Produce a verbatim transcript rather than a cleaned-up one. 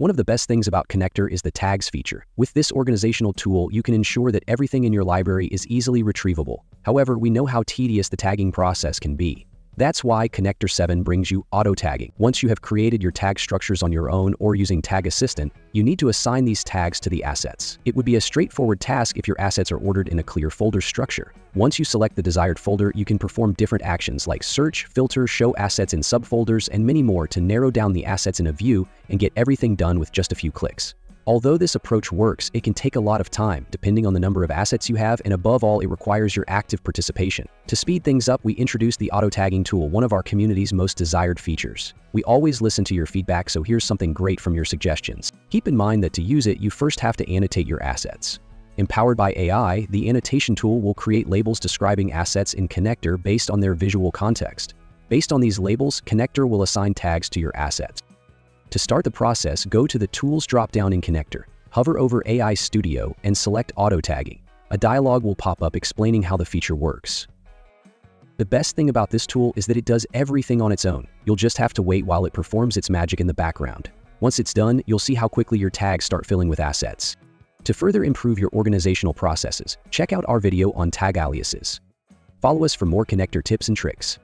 One of the best things about Connector is the tags feature. With this organizational tool, you can ensure that everything in your library is easily retrievable. However, we know how tedious the tagging process can be. That's why Connector seven brings you auto-tagging. Once you have created your tag structures on your own or using Tag Assistant, you need to assign these tags to the assets. It would be a straightforward task if your assets are ordered in a clear folder structure. Once you select the desired folder, you can perform different actions like search, filter, show assets in subfolders, and many more to narrow down the assets in a view and get everything done with just a few clicks. Although this approach works, it can take a lot of time, depending on the number of assets you have, and above all, it requires your active participation. To speed things up, we introduced the auto-tagging tool, one of our community's most desired features. We always listen to your feedback, so here's something great from your suggestions. Keep in mind that to use it, you first have to annotate your assets. Empowered by A I, the annotation tool will create labels describing assets in Connector based on their visual context. Based on these labels, Connector will assign tags to your assets. To start the process, go to the Tools drop-down in Connector, hover over A I Studio, and select Auto-Tagging. A dialog will pop up explaining how the feature works. The best thing about this tool is that it does everything on its own. You'll just have to wait while it performs its magic in the background. Once it's done, you'll see how quickly your tags start filling with assets. To further improve your organizational processes, check out our video on tag aliases. Follow us for more Connector tips and tricks.